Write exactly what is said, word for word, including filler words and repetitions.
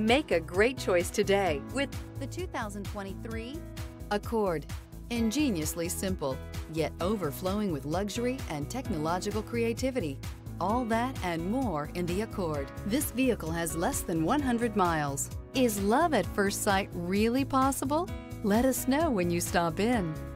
Make a great choice today with The two thousand twenty-three Accord. Ingeniously simple, yet overflowing with luxury and technological creativity. All that and more in the Accord. This vehicle has less than one hundred miles. Is love at first sight really possible? Let us know when you stop in.